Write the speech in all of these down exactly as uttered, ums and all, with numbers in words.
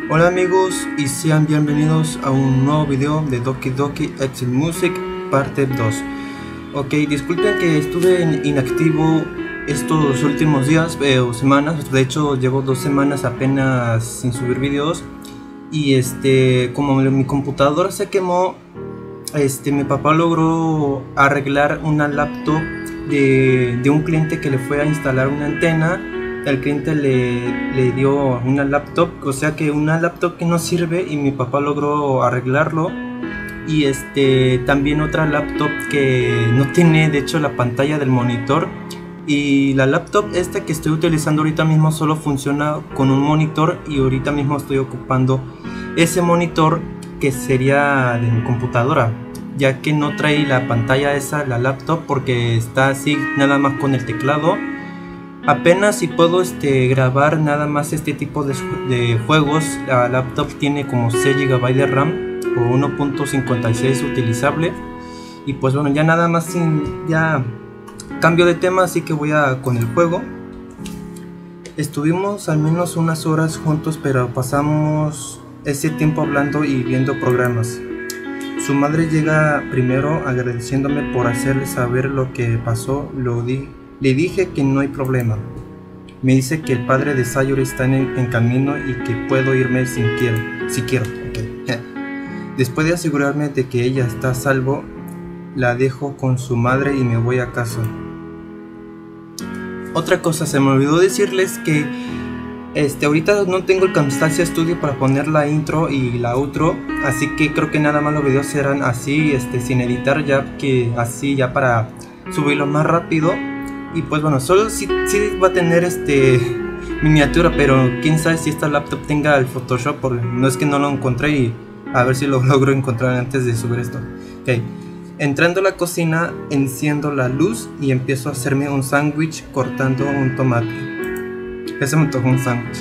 Hola amigos y sean bienvenidos a un nuevo video de Doki Doki Excel Music parte dos. Ok, disculpen que estuve inactivo estos últimos días eh, o semanas. De hecho llevo dos semanas apenas sin subir videos. Y este, como mi computadora se quemó, este, mi papá logró arreglar una laptop de, de un cliente que le fue a instalar una antena. El cliente le, le dio una laptop, o sea que una laptop que no sirve, y mi papá logró arreglarlo. Y este también otra laptop que no tiene de hecho la pantalla del monitor. Y la laptop esta que estoy utilizando ahorita mismo solo funciona con un monitor, y ahorita mismo estoy ocupando ese monitor que sería de mi computadora, ya que no trae la pantalla esa, la laptop, porque está así nada más con el teclado. Apenas si puedo este, grabar nada más este tipo de, de juegos. La laptop tiene como seis gigabytes de RAM o uno punto cincuenta y seis utilizable. Y pues bueno, ya nada más sin, ya cambio de tema, así que voy a con el juego. Estuvimos al menos unas horas juntos, pero pasamos ese tiempo hablando y viendo programas. Su madre llega primero agradeciéndome por hacerle saber lo que pasó. Lo di Le dije que no hay problema. Me dice que el padre de Sayori está en, en camino y que puedo irme si quiero. Si quiero. Okay. Después de asegurarme de que ella está a salvo, la dejo con su madre y me voy a casa. Otra cosa, se me olvidó decirles que este, ahorita no tengo el Camtasia Studio para poner la intro y la outro, así que creo que nada más los videos serán así, este, sin editar, ya que así ya para subirlo más rápido. Y pues bueno, solo sí, sí va a tener este miniatura, pero quién sabe si esta laptop tenga el Photoshop, porque no es que no lo encontré, y a ver si lo logro encontrar antes de subir esto. Ok, entrando a la cocina, enciendo la luz y empiezo a hacerme un sándwich cortando un tomate. Ese me antojó un sándwich.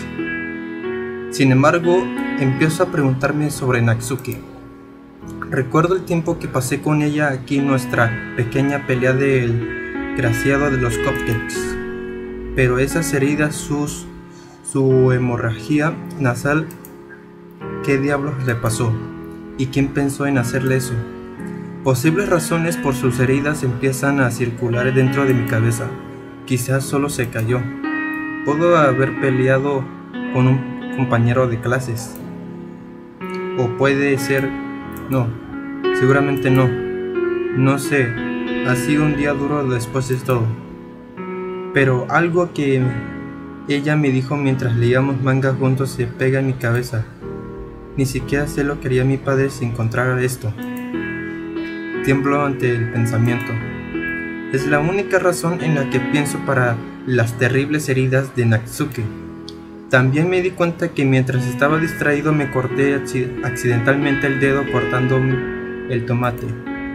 Sin embargo, empiezo a preguntarme sobre Natsuki. Recuerdo el tiempo que pasé con ella aquí en nuestra pequeña pelea del graciado de los cupcakes, pero esas heridas, sus, su hemorragia nasal, ¿qué diablos le pasó? ¿Y quién pensó en hacerle eso? Posibles razones por sus heridas empiezan a circular dentro de mi cabeza. Quizás solo se cayó. Pudo haber peleado con un compañero de clases. O puede ser... no, seguramente no. No sé. Ha sido un día duro después de todo. Pero algo que ella me dijo mientras leíamos manga juntos se pega en mi cabeza. Ni siquiera sé lo que haría mi padre si encontrara esto. Tiemblo ante el pensamiento. Es la única razón en la que pienso para las terribles heridas de Natsuki. También me di cuenta que mientras estaba distraído me corté accidentalmente el dedo cortando el tomate.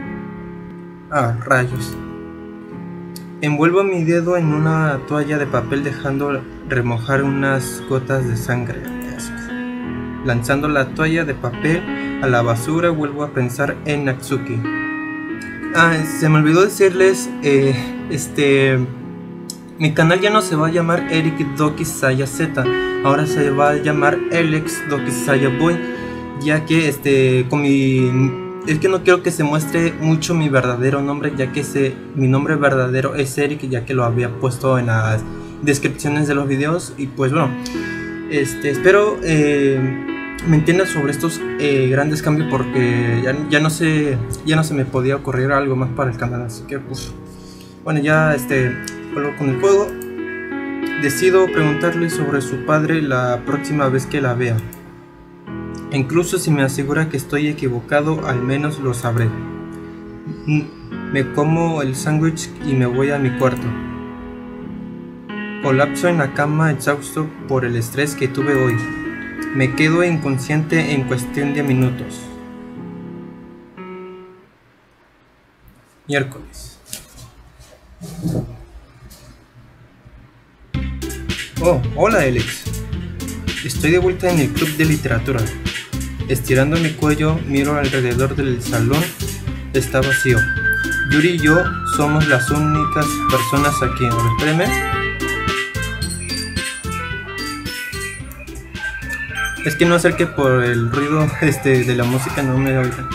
Ah, rayos. Envuelvo mi dedo en una toalla de papel dejando remojar unas gotas de sangre. Lanzando la toalla de papel a la basura, vuelvo a pensar en Natsuki. Ah, se me olvidó decirles, eh, este... mi canal ya no se va a llamar Eric Doki Saya Z, ahora se va a llamar Alex Doki Saya Boy, ya que este, con mi... es que no quiero que se muestre mucho mi verdadero nombre, ya que ese, mi nombre verdadero es Eric, ya que lo había puesto en las descripciones de los videos. Y pues bueno, este, espero eh, me entiendan sobre estos eh, grandes cambios, porque ya, ya, no sé, ya no se me podía ocurrir algo más para el canal. Así que pues, bueno, ya este, vuelvo con el juego. Decido preguntarle sobre su padre la próxima vez que la vea. Incluso si me asegura que estoy equivocado, al menos lo sabré. Me como el sándwich y me voy a mi cuarto. Colapso en la cama exhausto por el estrés que tuve hoy. Me quedo inconsciente en cuestión de minutos. Miércoles. Oh, hola Alex. Estoy de vuelta en el club de literatura. Estirando mi cuello, miro alrededor del salón. Está vacío. Yuri y yo somos las únicas personas aquí. A ver, espérame. Es que no sé que por el ruido este, de la música no me oigan.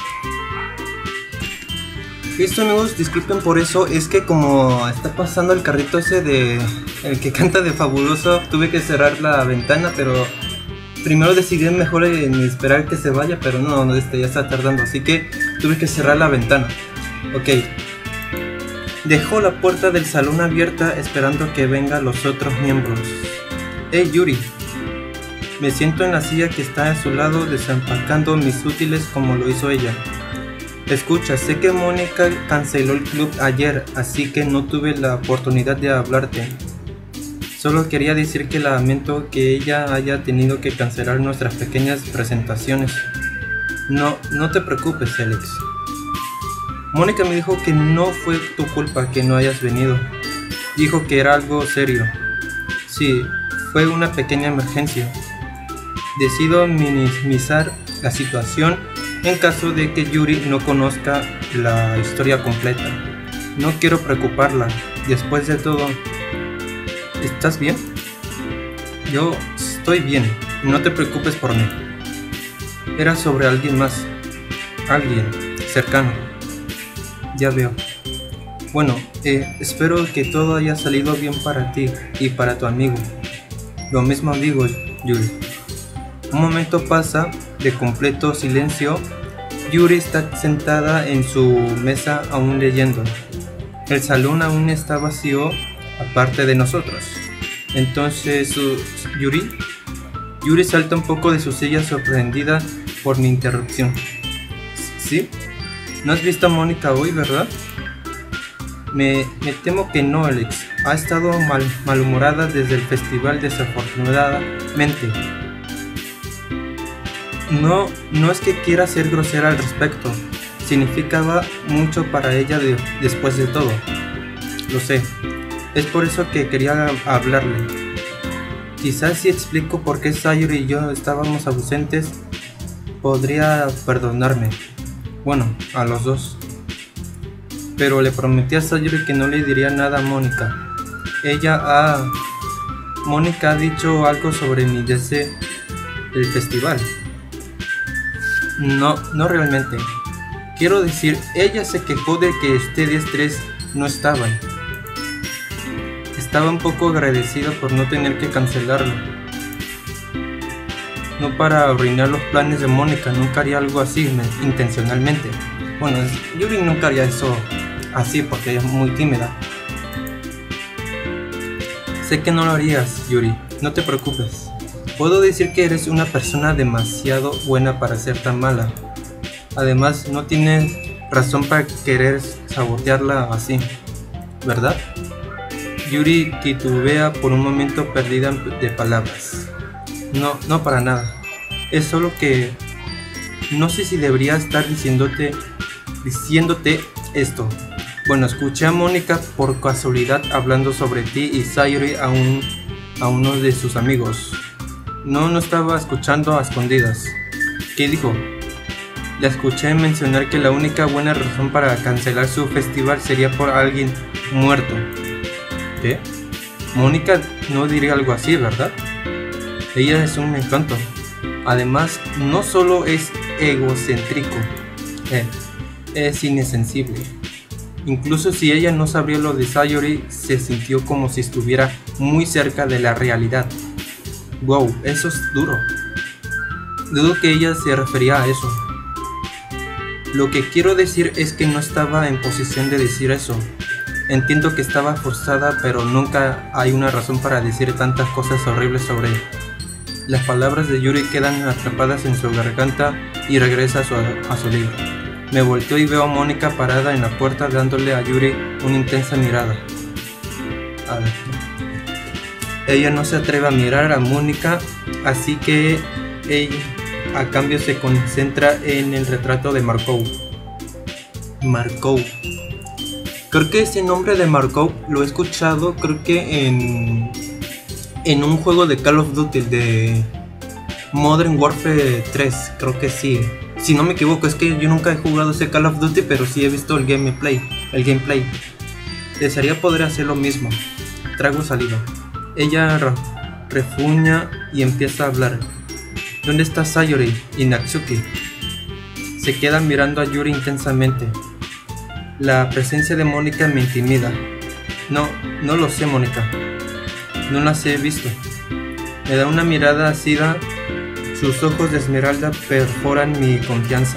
Listo amigos, disculpen por eso, es que como está pasando el carrito ese de el que canta de Fabuloso, tuve que cerrar la ventana, pero primero decidí mejor en esperar que se vaya, pero no, no este, ya está tardando, así que tuve que cerrar la ventana. Ok. Dejó la puerta del salón abierta esperando que vengan los otros miembros. Hey Yuri. Me siento en la silla que está a su lado desempacando mis útiles como lo hizo ella. Escucha, sé que Mónica canceló el club ayer, así que no tuve la oportunidad de hablarte. Solo quería decir que lamento que ella haya tenido que cancelar nuestras pequeñas presentaciones. No, no te preocupes, Alex. Mónica me dijo que no fue tu culpa que no hayas venido. Dijo que era algo serio. Sí, fue una pequeña emergencia. Decido minimizar la situación en caso de que Yuri no conozca la historia completa. No quiero preocuparla. Después de todo, ¿estás bien? Yo estoy bien. No te preocupes por mí. Era sobre alguien más. Alguien cercano. Ya veo. Bueno, eh, espero que todo haya salido bien para ti y para tu amigo. Lo mismo digo, Yuri. Un momento pasa de completo silencio. Yuri está sentada en su mesa aún leyendo. El salón aún está vacío, aparte de nosotros. Entonces, uh, Yuri... Yuri salta un poco de su silla sorprendida por mi interrupción. ¿Sí? ¿No has visto a Mónica hoy, verdad? Me, me temo que no, Alex. Ha estado mal, malhumorada desde el festival, desafortunadamente. No, no es que quiera ser grosera al respecto. Significaba mucho para ella de, después de todo. Lo sé. Es por eso que quería hablarle. Quizás si explico por qué Sayuri y yo estábamos ausentes, podría perdonarme. Bueno, a los dos. Pero le prometí a Sayuri que no le diría nada a Mónica. Ella ha... Mónica ha dicho algo sobre mi deseo del festival. No, no realmente. Quiero decir, ella se quejó de que ustedes tres no estaban. Estaba un poco agradecida por no tener que cancelarlo. No para arruinar los planes de Mónica, nunca haría algo así intencionalmente. Bueno, Yuri nunca haría eso así porque ella es muy tímida. Sé que no lo harías, Yuri, no te preocupes. Puedo decir que eres una persona demasiado buena para ser tan mala. Además, no tienes razón para querer sabotearla así, ¿verdad? Yuri titubea por un momento, perdida de palabras. No, no para nada. Es solo que no sé si debería estar diciéndote, diciéndote esto. Bueno, escuché a Mónica por casualidad hablando sobre ti y Sayuri a, un, a uno de sus amigos. No, no estaba escuchando a escondidas. ¿Qué dijo? La escuché mencionar que la única buena razón para cancelar su festival sería por alguien muerto. ¿Qué? Mónica no diría algo así, ¿verdad? Ella es un encanto. Además, no solo es egocéntrico, eh, es insensible. Incluso si ella no sabría lo de Sayuri, se sintió como si estuviera muy cerca de la realidad. Wow, eso es duro. Dudo que ella se refería a eso. Lo que quiero decir es que no estaba en posición de decir eso. Entiendo que estaba forzada, pero nunca hay una razón para decir tantas cosas horribles sobre ella. Las palabras de Yuri quedan atrapadas en su garganta y regresa a su, a su libro. Me volteo y veo a Mónica parada en la puerta dándole a Yuri una intensa mirada. A ver. Ella no se atreve a mirar a Mónica, así que ella a cambio se concentra en el retrato de Markov. Markov. Creo que ese nombre de Markov lo he escuchado, creo que en, en un juego de Call of Duty, de Modern Warfare tres, creo que sí. Si no me equivoco, es que yo nunca he jugado ese Call of Duty, pero sí he visto el gameplay. El gameplay. Desearía poder hacer lo mismo. Trago saliva. Ella refuña y empieza a hablar. ¿Dónde está Sayori y Natsuki? Se queda mirando a Yuri intensamente. La presencia de Mónica me intimida. No, no lo sé, Mónica. No las he visto. Me da una mirada ácida. Sus ojos de esmeralda perforan mi confianza.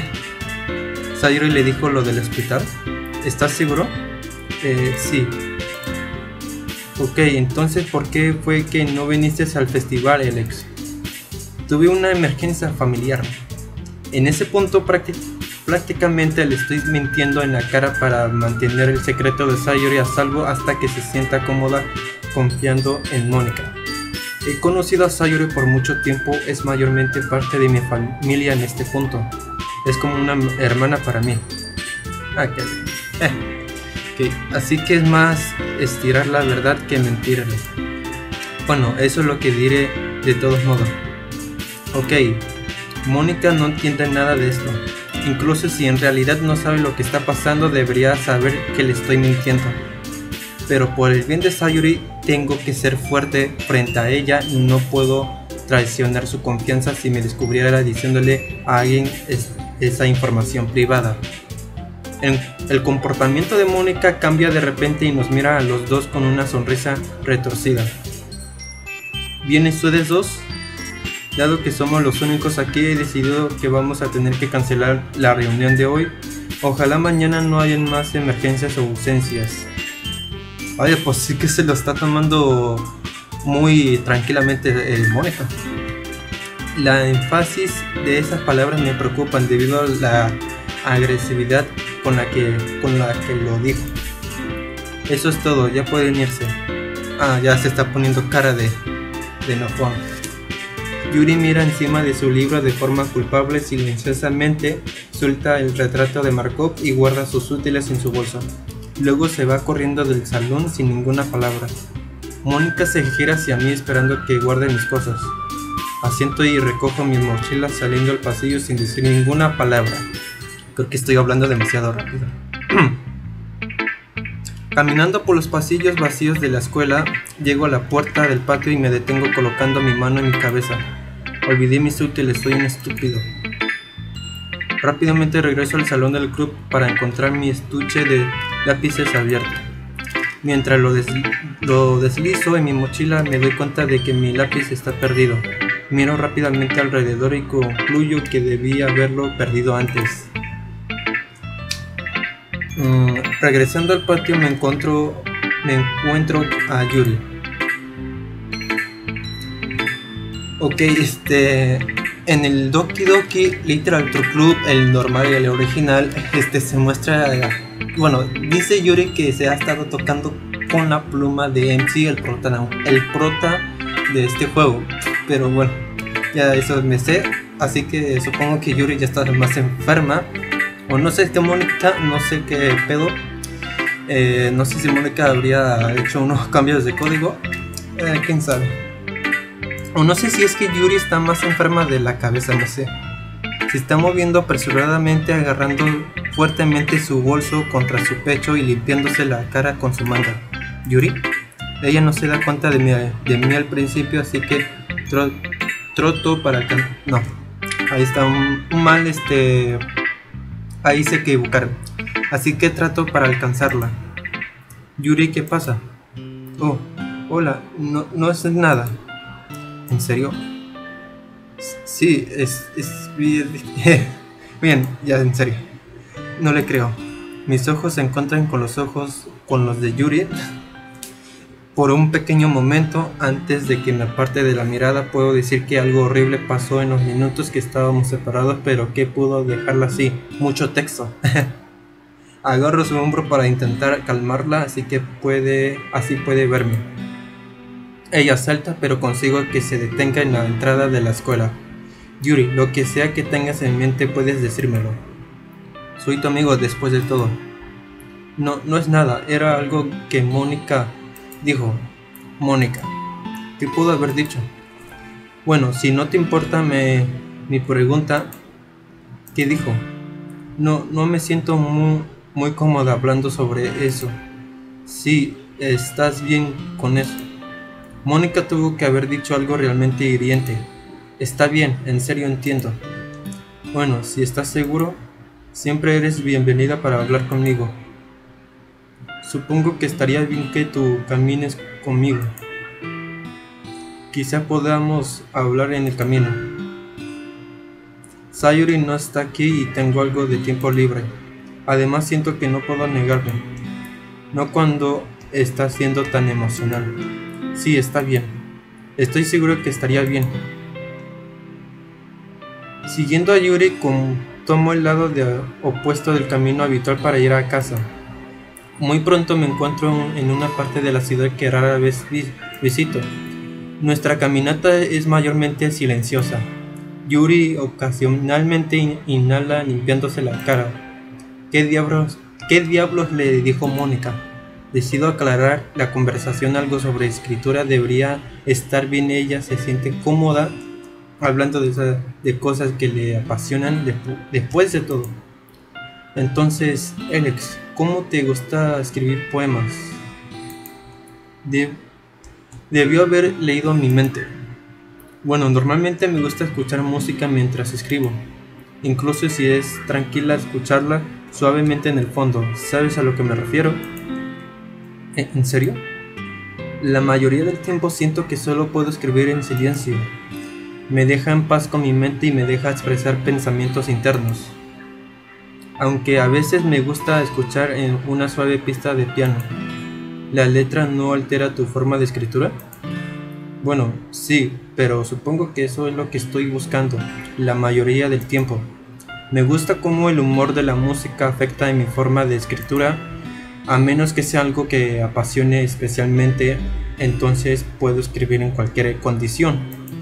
Sayori le dijo lo del hospital. ¿Estás seguro? Eh, sí. Ok, entonces ¿por qué fue que no viniste al festival, Alex? Tuve una emergencia familiar. En ese punto prácticamente le estoy mintiendo en la cara para mantener el secreto de Sayori a salvo hasta que se sienta cómoda confiando en Mónica. He conocido a Sayori por mucho tiempo, es mayormente parte de mi familia en este punto. Es como una hermana para mí. Ah, que... Eh. Okay. Así que es más estirar la verdad que mentirle. Bueno, eso es lo que diré de todos modos. Ok, Mónica no entiende nada de esto. Incluso si en realidad no sabe lo que está pasando, debería saber que le estoy mintiendo. Pero por el bien de Sayori, tengo que ser fuerte frente a ella y no puedo traicionar su confianza si me descubriera diciéndole a alguien es, esa información privada. El, el comportamiento de Mónica cambia de repente y nos mira a los dos con una sonrisa retorcida. ¿Vienen ustedes dos? Dado que somos los únicos aquí, he decidido que vamos a tener que cancelar la reunión de hoy. Ojalá mañana no hayan más emergencias o ausencias. Oye, pues sí que se lo está tomando muy tranquilamente eh, Mónica. La énfasis de esas palabras me preocupan debido a la agresividad con la que, con la que lo dijo. Eso es todo, ya pueden irse. Ah, ya se está poniendo cara de, de enojón. Yuri mira encima de su libro de forma culpable. Silenciosamente suelta el retrato de Markov y guarda sus útiles en su bolsa. Luego se va corriendo del salón sin ninguna palabra. Mónica se gira hacia mí esperando que guarde mis cosas. Asiento y recojo mis mochilas saliendo al pasillo sin decir ninguna palabra. Creo que estoy hablando demasiado rápido. Caminando por los pasillos vacíos de la escuela, llego a la puerta del patio y me detengo colocando mi mano en mi cabeza. Olvidé mis útiles, soy un estúpido. Rápidamente regreso al salón del club para encontrar mi estuche de lápices abierto. Mientras lo, des lo deslizo en mi mochila, me doy cuenta de que mi lápiz está perdido. Miro rápidamente alrededor y concluyo que debí haberlo perdido antes. Mm, regresando al patio me encuentro, me encuentro a Yuri. Ok, este... En el Doki Doki Literature Club, el normal y el original, este se muestra... Bueno, dice Yuri que se ha estado tocando con la pluma de M C, el prota, el prota de este juego. Pero bueno, ya eso me sé. Así que supongo que Yuri ya está más enferma. O no sé qué Mónica, no sé qué pedo. Eh, no sé si Mónica habría hecho unos cambios de código. Eh, quién sabe. O no sé si es que Yuri está más enferma de la cabeza, no sé. Se está moviendo apresuradamente, agarrando fuertemente su bolso contra su pecho y limpiándose la cara con su manga. ¿Yuri? Ella no se da cuenta de mí, de mí al principio, así que tro, troto para que... No, ahí está un, un mal, este... Ahí se equivocaron. Así que trato para alcanzarla. Yuri, ¿qué pasa? Oh, hola, no, no es nada. ¿En serio? Sí, es, es bien, bien, ya en serio. No le creo. Mis ojos se encuentran con los ojos, con los de Yuri. Por un pequeño momento, antes de que me aparte de la mirada, puedo decir que algo horrible pasó en los minutos que estábamos separados, pero que pudo dejarla así. Mucho texto. Agarro su hombro para intentar calmarla, así que puede, así puede verme. Ella salta, pero consigo que se detenga en la entrada de la escuela. Yuri, lo que sea que tengas en mente puedes decírmelo. Soy tu amigo después de todo. No, no es nada, era algo que Mónica dijo. Mónica, ¿qué pudo haber dicho? Bueno, si no te importa me, mi pregunta, ¿qué dijo? No, no me siento muy, muy cómoda hablando sobre eso. Sí, estás bien con eso. Mónica tuvo que haber dicho algo realmente hiriente. Está bien, en serio entiendo. Bueno, si estás seguro, siempre eres bienvenida para hablar conmigo. Supongo que estaría bien que tú camines conmigo. Quizá podamos hablar en el camino. Sayuri no está aquí y tengo algo de tiempo libre. Además siento que no puedo negarme. No cuando está siendo tan emocional. Sí, está bien. Estoy seguro que estaría bien. Siguiendo a Yuri, con, tomo el lado de, opuesto del camino habitual para ir a casa. Muy pronto me encuentro en una parte de la ciudad que rara vez vi, visito. Nuestra caminata es mayormente silenciosa. Yuri ocasionalmente inhala limpiándose la cara. ¿Qué diablos, qué diablos le dijo Mónica? Decido aclarar la conversación algo sobre escritura. Debería estar bien, ella se siente cómoda hablando de, esa, de cosas que le apasionan de, después de todo. Entonces, Alex, ¿cómo te gusta escribir poemas? De, debió haber leído mi mente. Bueno, normalmente me gusta escuchar música mientras escribo, incluso si es tranquila escucharla suavemente en el fondo. ¿Sabes a lo que me refiero? ¿En serio? La mayoría del tiempo siento que solo puedo escribir en silencio. Me deja en paz con mi mente y me deja expresar pensamientos internos. Aunque a veces me gusta escuchar en una suave pista de piano. ¿La letra no altera tu forma de escritura? Bueno, sí, pero supongo que eso es lo que estoy buscando la mayoría del tiempo. Me gusta cómo el humor de la música afecta en mi forma de escritura, a menos que sea algo que apasione especialmente, entonces puedo escribir en cualquier condición.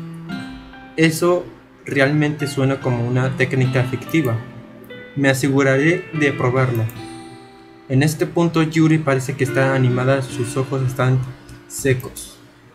Eso realmente suena como una técnica fictiva. Me aseguraré de probarlo. En este punto Yuri parece que está animada, sus ojos están secos.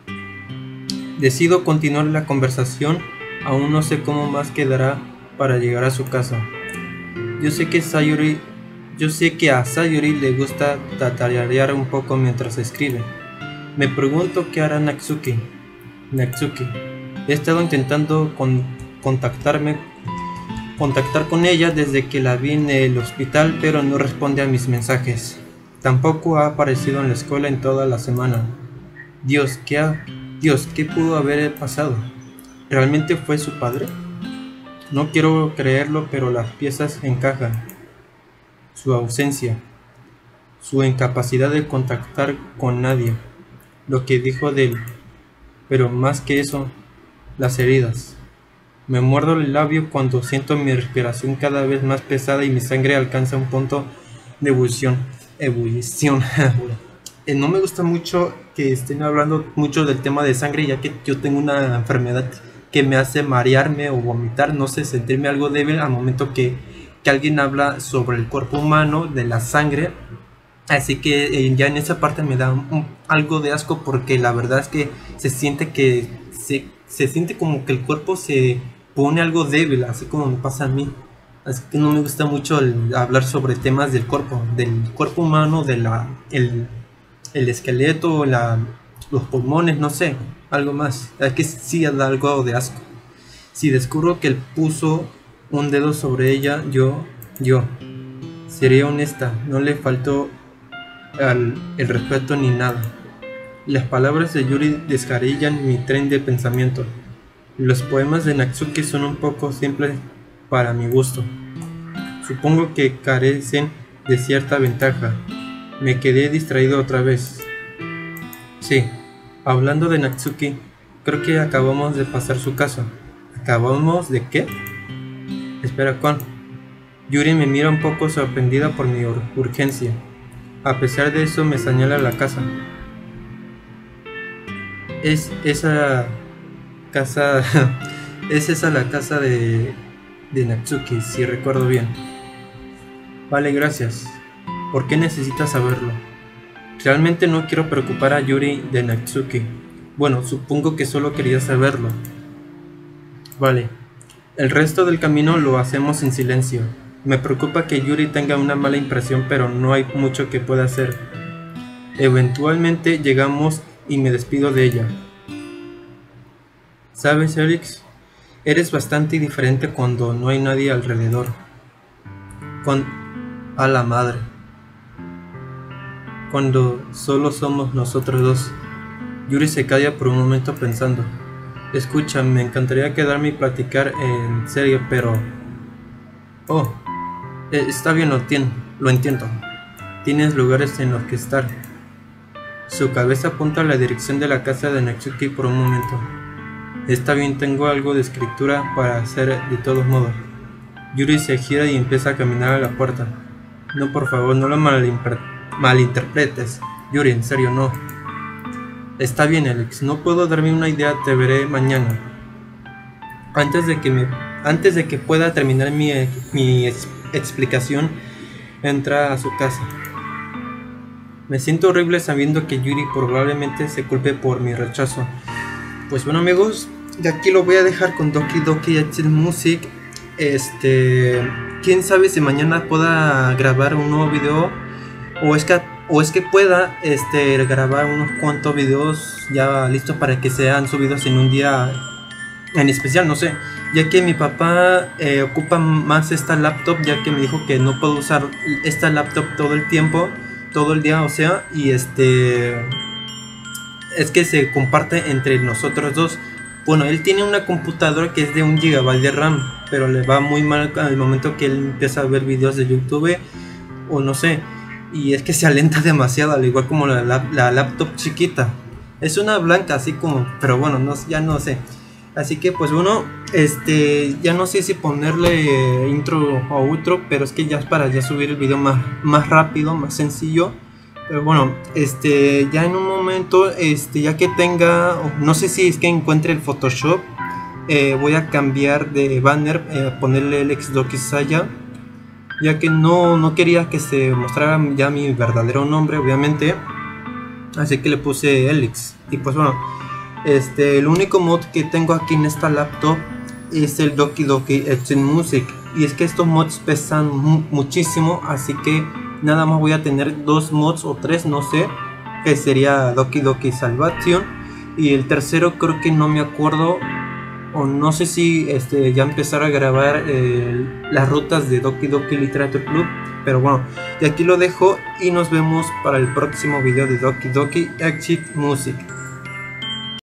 Decido continuar la conversación, aún no sé cómo más quedará para llegar a su casa. Yo sé que Sayuri, yo sé que a Sayuri le gusta tatarear un poco mientras escribe. Me pregunto qué hará Natsuki. Natsuki. He estado intentando con, contactarme, contactar con ella desde que la vi en el hospital, pero no responde a mis mensajes. Tampoco ha aparecido en la escuela en toda la semana. Dios, ¿qué ha... Dios, ¿qué pudo haber pasado? ¿Realmente fue su padre? No quiero creerlo, pero las piezas encajan. Su ausencia, su incapacidad de contactar con nadie, lo que dijo de él, pero más que eso, las heridas. Me muerdo el labio cuando siento mi respiración cada vez más pesada y mi sangre alcanza un punto de ebullición. Ebullición. No me gusta mucho que estén hablando mucho del tema de sangre, ya que yo tengo una enfermedad que me hace marearme o vomitar, no sé, sentirme algo débil al momento que, que alguien habla sobre el cuerpo humano, de la sangre. Así que eh, ya en esa parte me da un, un, algo de asco, porque la verdad es que se siente que se, se siente como que el cuerpo se pone algo débil, así como me pasa a mí. Así que no me gusta mucho el, hablar sobre temas del cuerpo, del cuerpo humano, de la, el, el esqueleto, la, los pulmones, no sé, algo más. Es que sí da algo de asco. Si descubro que él puso un dedo sobre ella, yo, yo, seré honesta, no le faltó al, el respeto ni nada. Las palabras de Yuri descarrillan mi tren de pensamiento. Los poemas de Natsuki son un poco simples para mi gusto. Supongo que carecen de cierta ventaja. Me quedé distraído otra vez. Sí, hablando de Natsuki, creo que acabamos de pasar su casa. ¿Acabamos de qué? Espera, ¿con? Yuri me mira un poco sorprendida por mi ur urgencia. A pesar de eso me señala la casa. Es esa casa... es esa la casa de, de Natsuki, si recuerdo bien. Vale, gracias. ¿Por qué necesitas saberlo? Realmente no quiero preocupar a Yuri de Natsuki. Bueno, supongo que solo quería saberlo. Vale. El resto del camino lo hacemos en silencio. Me preocupa que Yuri tenga una mala impresión, pero no hay mucho que pueda hacer. Eventualmente llegamos y me despido de ella. ¿Sabes, Alex? Eres bastante diferente cuando no hay nadie alrededor. Con a la madre. Cuando solo somos nosotros dos. Yuri se calla por un momento pensando. Escucha, me encantaría quedarme y platicar en serio, pero... Oh, eh, está bien, lo entiendo, lo entiendo. Tienes lugares en los que estar. Su cabeza apunta a la dirección de la casa de Natsuki por un momento. Está bien, tengo algo de escritura para hacer de todos modos. Yuri se gira y empieza a caminar a la puerta. No, por favor, no lo malinterpretes. Yuri, en serio, no. Está bien, Alex, no puedo darme una idea, te veré mañana. Antes de que, me, antes de que pueda terminar mi, mi ex, explicación, entra a su casa. Me siento horrible sabiendo que Yuri probablemente se culpe por mi rechazo. Pues bueno, amigos, de aquí lo voy a dejar con Doki Doki Literature Music. Este, quién sabe si mañana pueda grabar un nuevo video, o es que o es que pueda este grabar unos cuantos videos ya listos para que sean subidos en un día en especial, no sé, ya que mi papá eh, ocupa más esta laptop, ya que me dijo que no puedo usar esta laptop todo el tiempo, todo el día, o sea, y este es que se comparte entre nosotros dos. Bueno, él tiene una computadora que es de un gigabyte de RAM, pero le va muy mal al momento que él empieza a ver videos de YouTube, o no sé, y es que se alenta demasiado, al igual como la, la, la laptop chiquita. Es una blanca así como, pero bueno, no, ya no sé. Así que pues bueno, este, ya no sé si ponerle intro o outro, pero es que ya es para ya subir el video más, más rápido, más sencillo. Pero bueno, este, ya en un momento, este, ya que tenga, no sé si es que encuentre el Photoshop, eh, voy a cambiar de banner, eh, ponerle el Alex Doki Saya, ya que no, no quería que se mostrara ya mi verdadero nombre, obviamente, así que le puse Alex. Y pues bueno, este, el único mod que tengo aquí en esta laptop es el Doki Doki Literature Music, y es que estos mods pesan mu muchísimo, así que nada más voy a tener dos mods o tres, no sé, que sería Doki Doki Salvation, y el tercero creo que no me acuerdo, o no sé si este, ya empezar a grabar eh, las rutas de Doki Doki Literature Club, pero bueno, de aquí lo dejo y nos vemos para el próximo video de Doki Doki Literature Music.